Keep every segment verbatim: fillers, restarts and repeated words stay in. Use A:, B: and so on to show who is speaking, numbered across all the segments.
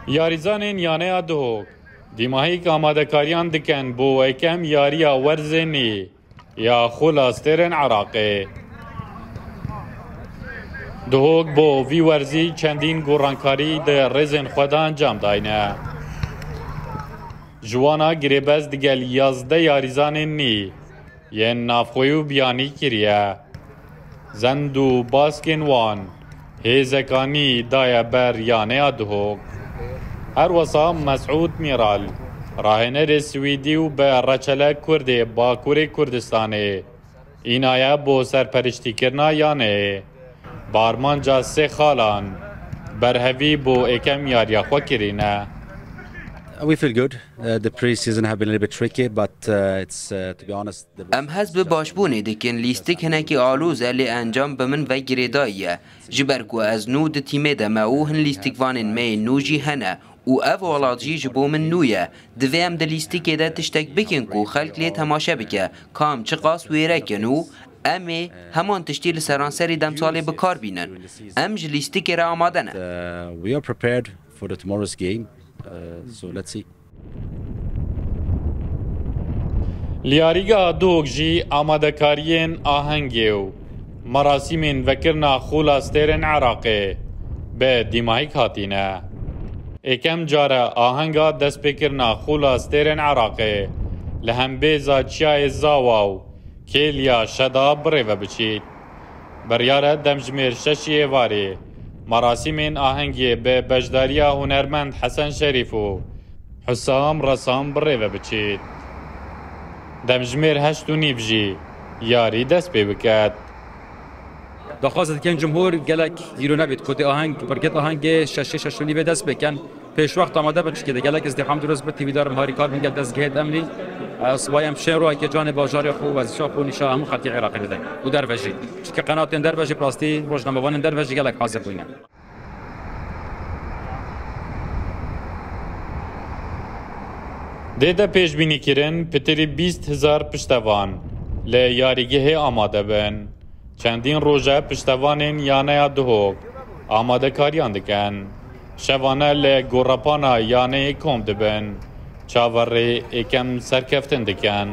A: یاریزانên yaneya Duhok dîmahîk amadekariyan dikin bo yekem yariya werzê nê ya xulastêrên Iraqê. Duhok bo vî werzî çendîn gorankarî di rêzên xwe de encam dayne. Ji wan a girêbez digel yazdeh yarizanên nê yên navxwe û biyanî kiriye. Zend û baskên wan hêzekanî daye ber yaneya Duhok. Her wesa Mesûd Mîral, rahênerê Swîdî û bi reçele Kurdê Bakurê Kurdistanê, înaye bo serperiştîkirina yaneyê. Barmanca sê xalan berhevî bo êkem yariya xwe kirîne.
B: We feel good. Uh, the pre-season have been a little bit tricky, but uh, it's uh, to be honest.
C: ام حزب باشبونی دکن لیستک هنکی آلوز الی انجام بمن و گریداییه. جبرکو از نو د تیمه دمه او هن لیستک وانن می نوجی هنه و اف والاجی جبو من نویه. دویم د لیستک ده تشتک بکن کو خلق لی تماشه بکه کام چه قاس ویره کنو امی همان تشتیل سرانسری دم ساله بکار بینن. ام ج لیستک را آماده نه.
B: We are prepared for the tomorrow's game. Uh, so let's see.
A: لیاریگا Duhok jî amadekariyên ahengê û merasîmên vekirina xulastêrên Iraqê bi dîmahîk hatîne. Êkem care ahenga destpêkirina xulastêrên Iraqê li hembêza çiyayê Zawa û kêliya Şeda birêve biçît. Biryare demjimêr şeşî êvarê مراسمên ahengê bi bejdariya hunermend Hesen Şerîf û Hüsam Resam birêve biçît. Demjimêr heşt û nîv jî yarî dest pê biket.
D: Daxwaz dikin cumhur gelek zîro nebêt ku tê aheng birket ahengê şeşê şeş û nîvê dest bikin. Pêşwext amade bin çikê de gelek izdîham durost bi tîvîdarim harîkar bin gel destgehê emnî. Sibaya em şên royekê canê bajarê xwe wezîşa xwe nîşa hemû xelkê Iraqê dide û derve jî. Çikî qenatên derve jî rastî rojnamevanên derve jî gelek hazir bûne.
A: Dê de pêşbînîkirin pitirî bîst hezar piştevan li yarîgehê amade bin. Çendîn roje piştevanên yaneya Duhok amadekariyan dikin. Şevane li gorapana yaneyê kom dibin. Çaverê êkem serkeftin dikin.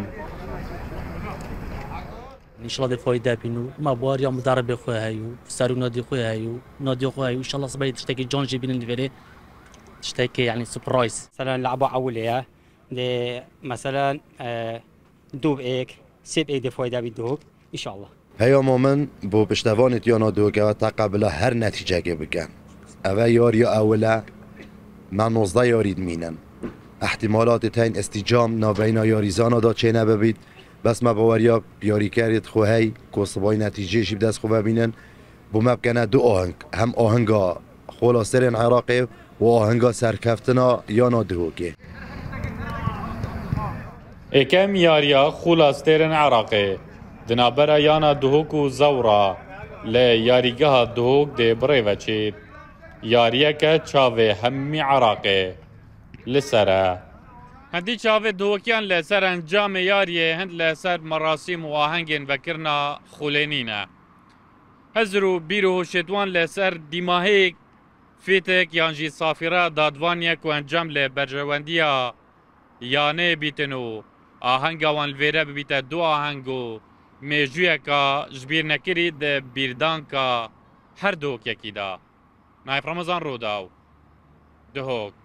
E: İnşallah de fayda binu. Ma bu araya mudarebe xwe heyu, serû nadî xwe heyu, nadî xwe heyu. İnşallah sibay tiştekî can jî binin divêrê. Tiştekî yani surprise.
F: مثلا لعبة أولية دي مثلا دوب إيك سيب إيك دي فايدة بدوك إن شاء الله.
G: هيا من بو بشتوان تيانا دوك و تقبل هر نتیجه که بکن. اوه یاری اوله من نوزده یارید مینن. احتمالات تین استیجام نابینا یاریزانا دا چه نببید. بس ما باوریا یاری کردید خوهی کسبای نتیجه شیب دست خواه ببینن. بو مبکنه دو آهنگ هم آهنگا خلاصرین عراقی و آهنگا سرکفتنا یا نادهوکی.
A: êkem yariya xulastêrên Iraqê di navbera yana Duhok û Zawra li yarîgeha Duhok dê birêve çît. Yariyeke çavê hemî Iraqê li ser e. Hendî çavê Duhokiyan li ser encamê yariyê hind li ser merasîm û ahengên vekirina xulênî ne. Hezir û bîr û hoşêtwan li ser dîmahêk fêtek yan jî safîra dadvaniye ku encam li berjewendiya yanê bîtin û ahenga wan li vêre bibîte du aheng û mêjûyeka ji bîr nekirî di bîrdanka her Duhokekî da. Naif Ramazan Rodaw, Duhok.